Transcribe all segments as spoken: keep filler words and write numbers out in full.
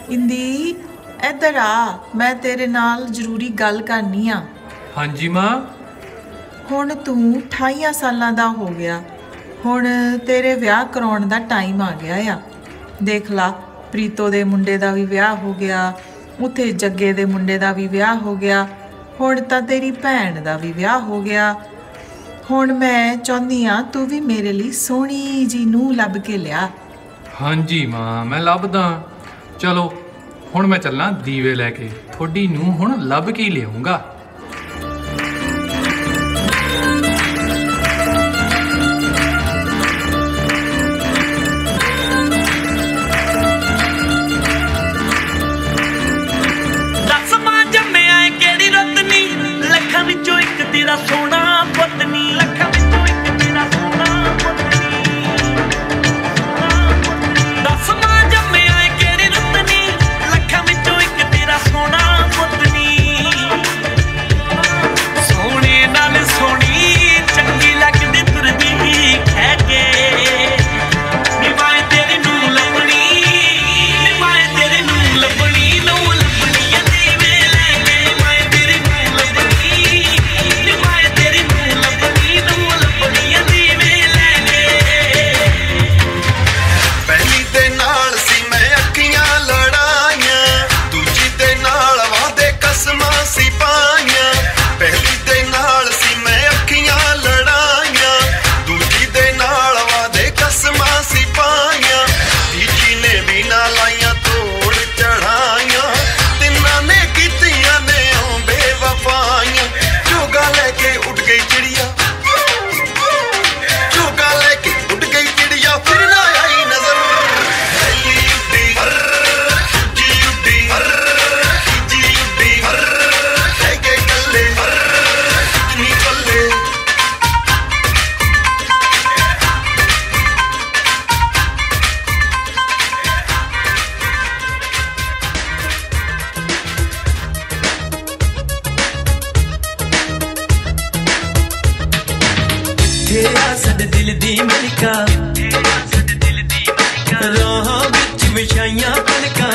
इंदी इधर आ, मैं तेरे नाल जरूरी गल करनी आ। हाँ जी माँ। हुण तू अठाईयां सालां दा हो गया, हुण तेरे विआह कराउण दा टाइम आ गया आ। देख ला, प्रीतो दे मुंडे दा भी विआह हो गया, उत्थे जग्गे दे मुंडे दा भी विआह हो गया, हुण तां तेरी भैन दा भी विआह हो गया। हुण मैं चाहुंदी आ तू भी मेरे लिए सोहणी जी नूंह लभ के लिया। हाँ जी माँ, मैं लभदा। चलो हुण मैं चलना दीवे लैके, थोड़ी नूंह हुण लभ के ही लिआऊंगा। तेरा सोना पत्नी लखा विचों इक तेरा सोना पत्नी दस मां जम्मिया केड़ी रतनी लखा विचों इक तेरा सोना पत्नी सोने नाल सोनी चंगी लगदी तुरदी खै के निभाए तेरी नूं लभनी निभाए तेरी नूं लभनी नूं लभनी दीवे लैके माए तेरी नूं लभनी साडे दिल दी मलिका राह विच विछाइयां पलकां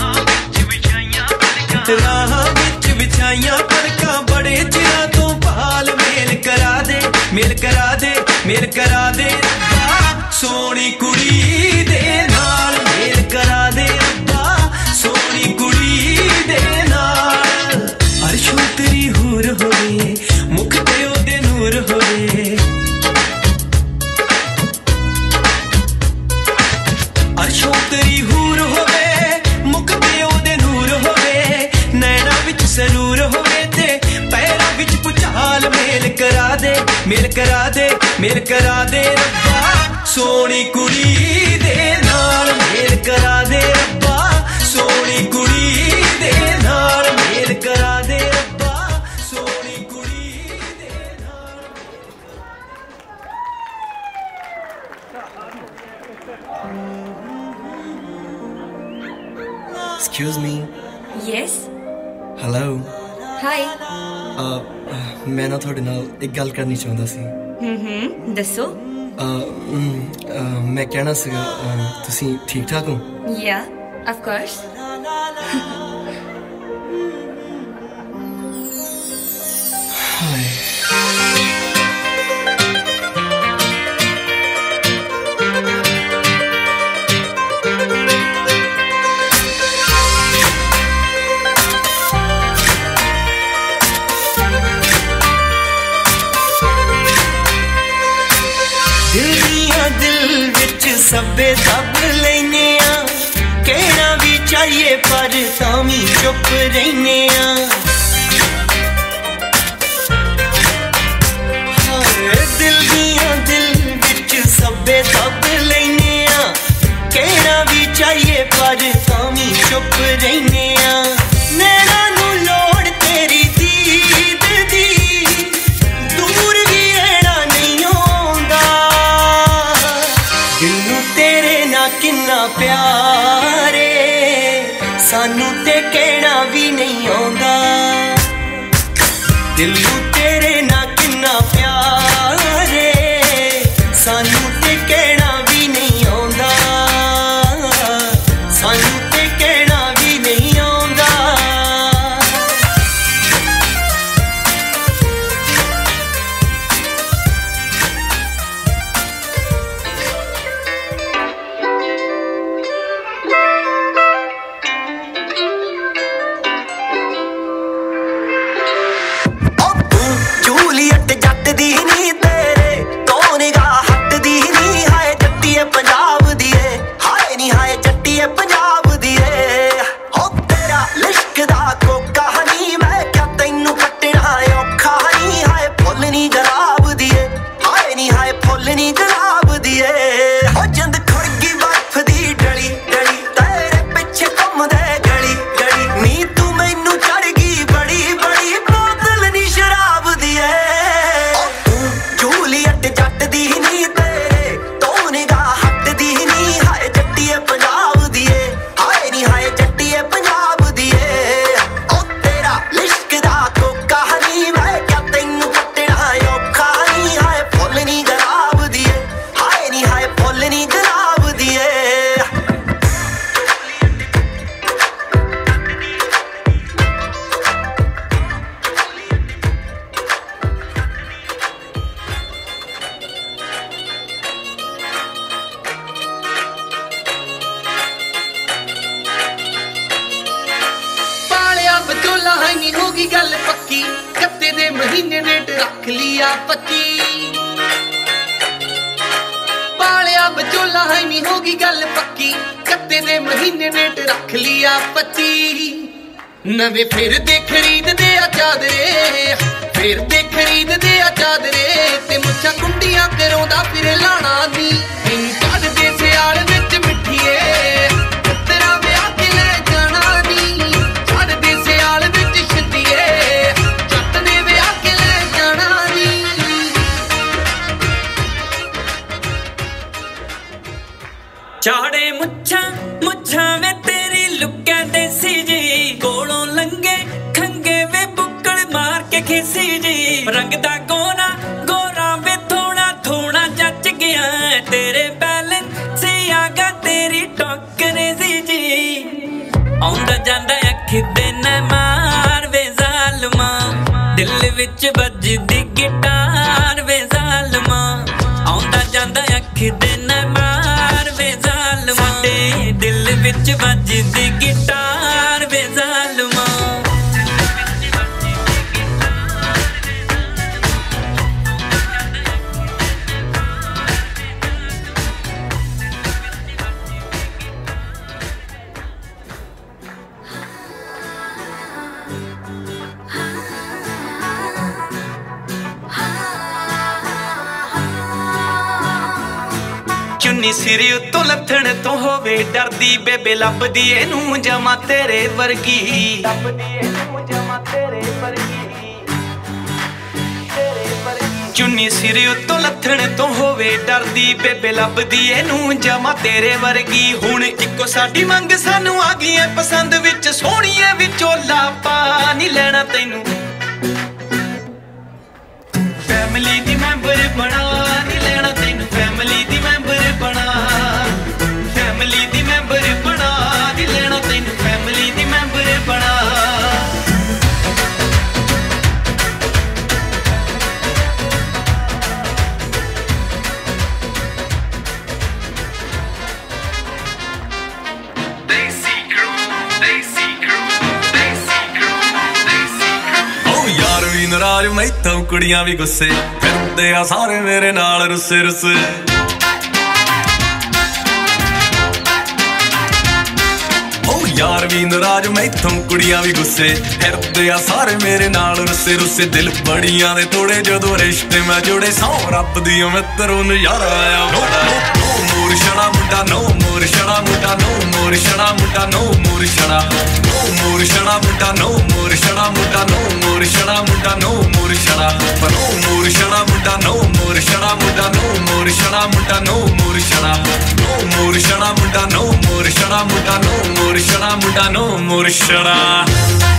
राह विच विछाइयां पलकां बड़े चिरां तों भाल मेल करा दे मेल करा दे मेल करा दे सोहणी कुड़ी दे नाल मेल करा दे रब्बा सोहणी कुड़ी दे नाल अर्शों तेरी हूर होवे मुख ते ओदे नूर होवे अर्शों तेरी हूर होवे मुख ते ओदे नूर होवे नैना विच सरूर होवे ते पैरां विच भुचाल मेल करा दे मेल करा दे मेल करा दे रब्बा सोहणी कुड़ी दे नाल मेल करा दे रब्बा सोहणी कुड़ी दे नाल मेल करा दे रब्बा सोहणी कुड़ी दे नाल। Excuse me. Yes. Hello. Hi. Uh, मैं ना थोड़े नाल एक गल करनी चाहता सी। हम्म दसो। मैं कहना सीगा तुसी ठीक ठाक हो? Yeah, of course. सब्बे सब लेने आ कहना भी चाहिए पर तामी चुप रहने आ दिल दिया दिल विच सब्बे सब लेने आ कहना भी चाहिए पर तामी चुप रहने आ नैना नू लोड़ तेरी दीद दी दूर भी रहना नहीं आउंदा दिल तेरे ना किन्ना प्यारे सानू ते कहना भी नहीं आउंदा दिल तेरे ना किन्ना प्यारे सानू ते कहना भी नहीं आउंदा सानू ते कहना भी ਵਿਚੋਲਾ ਹੈ ਨੀ ਹੋਗੀ ਗੱਲ ਪੱਕੀ ਕੱਤੇ ਦੇ ਮਹੀਨੇ ਡੇਟ ਰੱਖ ਲਿਆ ਪੱਚੀ ਪਾਲਿਆ ਵਿਚੋਲਾ ਹੈ ਨੀ ਹੋਗੀ ਗੱਲ ਪੱਕੀ ਕੱਤੇ ਦੇ ਮਹੀਨੇ ਡੇਟ ਰੱਖ ਲਿਆ ਪੱਚੀ ਨਵੇਂ ਫਿਰ ਦੇ ਖਰੀਦਦੇ ਆ ਚਾਦਰੇ ਫਿਰ ਦੇ ਖਰੀਦਦੇ ਆ ਚਾਦਰੇ ਤੇ ਮੁੱਛਾਂ ਕੁੰਡੀਆਂ ਕਰਾਉਂਦਾ ਫਿਰ ਲਾਣਾ ਨੀ ਇਹਨੂੰ ਕੱਢਦੇ ਸਿਆਲ ਵਿੱਚ ਮਿੱਠੀਏ ਤੇਰਾ ਵਿਆਹ ਕੇ ਲੈ ਜਾਣਾ ਨੀ ਕੱਢਦੇ ਸਿਆਲ ਵਿੱਚ ਛਿੱਤੀਏ ਜੱਟ ਨੇ ਵਿਆਹ ਕੇ ਲੈ ਜਾਣਾ ਨੀ ਚਾੜੇ ਮੁੱਛਾਂ ਮੁੱਛਾਂ ਵੇ ਤੇਰੀ ਲੁੱਕਿਆ ਦੇਸੀ ਜੀ ਕੋਲੋਂ ਲੰਗੇ ਖੰਗੇ ਵੇ ਬੁੱਕਲ ਮਾਰ ਕੇ ਖੇਸੀ ਜੀ ਰੰਗ ਦਾ ਗੋਰਾ ਗੋਰਾ ਵੇ ਥੋੜਾ ਥੋੜਾ ਜੱਚ ਗਿਆ ਤੇਰੇ ਬੈਲੈਂਸ ਸੀ ਆਗਾ ਤੇਰੀ ਟੋਕਰੇ ਸੀ ਜੀ ਆਉਂਦਾ ਜਾਂਦਾ ਅੱਖ ਦੇ ਨਾ ਮਾਰ ਵੇ ਜ਼ਾਲਮਾ ਦਿਲ ਵਿੱਚ ਵੱਜਦੀ ਗਿਟਾਰ ਵੇ ਜ਼ਾਲਮਾ ਆਉਂਦਾ ਜਾਂਦਾ ਅੱਖ ਦੇ ਨਾ ਮਾਰ ਵੇ ਜ਼ਾਲਮਾ ਸਾਡੇ ਦਿਲ ਵਿੱਚ ਵੱਜਦੀ ਗਿਟਾਰ ਵੇ ਜ਼ਾਲਮਾ ਚੁੰਨੀ ਸਿਰ ਉੱਤੋਂ ਲੱਥਣ ਤੋਂ ਹੋਵੇ ਡਰਦੀ ਬੇਬੇ ਲੱਭਦੀ ਇਹਨੂੰ ਜਮਾ ਤੇਰੇ ਵਰਗੀ ਲੱਭਦੀ ਇਹਨੂੰ ਜਮਾ ਤੇਰੇ ਵਰਗੀ ਤੇਰੇ ਵਰਗੀ ਚੁੰਨੀ ਸਿਰ ਉੱਤੋਂ ਲੱਥਣ ਤੋਂ ਹੋਵੇ ਡਰਦੀ ਬੇਬੇ ਲੱਭਦੀ ਇਹਨੂੰ ਜਮਾ ਤੇਰੇ ਵਰਗੀ ਹੁਣ ਇੱਕੋ ਸਾਡੀ ਮੰਗ ਸਾਨੂੰ ਆ ਗਈ ਐ ਪਸੰਦ ਵਿੱਚ ਸੋਹਣੀਏ ਵਿਚੋਲਾ ਪਾ ਨੀ ਲੈਣਾ ਤੈਨੂੰ ਫੈਮਿਲੀ ਦੀ ਮੈਂਬਰ ਬਣਾ ਨੀ ਲੈਣਾ ਤੈਨੂੰ ਫੈਮਿਲੀ ਦੀ ਮੈਂਬਰ ਬਣਾ ਫੈਮਿਲੀ ਦੀ ਮੈਂਬਰ ਬਣਾ ਨੀ ਲੈਣਾ ਤੈਨੂੰ ਫੈਮਿਲੀ ਦੀ ਮੈਂਬਰ ਬਣਾ ਦੇਸੀ ਕਰੂ ਦੇਸੀ ਕਰੂ ਦੇਸੀ ਕਰੂ ਦੇਸੀ ਕਰੂ ਓ ਯਾਰ ਵੀ ਨਾਰਾਜ਼ ਮੈਥੋਂ ਕੁੜੀਆਂ ਵੀ ਗੁੱਸੇ ਫਿਰਦੇ ਆ ਸਾਰੇ ਮੇਰੇ ਨਾਲ ਰੁੱਸੇ ਰੁੱਸੇ ਯਾਰ ਵੀ ਨਾਰਾਜ਼ ਮੈਥੋਂ ਕੁੜੀਆਂ ਵੀ ਗੁੱਸੇ ਫਿਰਦੇ ਆ ਸਾਰੇ ਮੇਰੇ ਨਾਲ ਰੁੱਸੇ ਰੁੱਸੇ ਦਿਲ ਬੜੀਆਂ ਦੇ ਤੋੜੇ ਜਦੋਂ ਰਿਸ਼ਤੇ ਮੈਂ ਜੋੜੇ ਸੌ ਰੱਬ ਦੀ ਮਿੱਤਰੋਂ ਨਜ਼ਾਰਾ ਆਇਆ ਬੜਾ ਮੋਰ ਛੜਾ ਮੁੰਡਾ ਨੋ ਮੋਰ ਛੜਾ ਮੁੰਡਾ ਨੋ ਮੋਰ ਛੜਾ ਮੁੰਡਾ ਨੋ ਮੋਰ ਛੜਾ ਨੋ ਮੋਰ ਛੜਾ ਮੁੰਡਾ ਨੋ ਮੋਰ ਛੜਾ ਮੁੰਡਾ ਨੋ ਮੋਰ ਛੜਾ ਮੁੰਡਾ ਨੋ ਮੋਰ ਛੜਾ ਨੋ ਮੋਰ ਛੜਾ ਮੁੰਡਾ ਨੋ ਮੋਰ ਛੜਾ ਮੁੰਡਾ ਨੋ ਮੋਰ ਛੜਾ ਮੁੰਡਾ ਨੋ ਮੋਰ ਛੜਾ ਨੋ ਮੋਰ ਛੜਾ ਮੁੰਡਾ ਨੋ ਮੋਰ ਛੜਾ ਮੁੰਡਾ ਨੋ ਮੋਰ ਛੜਾ ਮੁੰਡਾ ਨੋ ਮੋਰ ਛੜਾ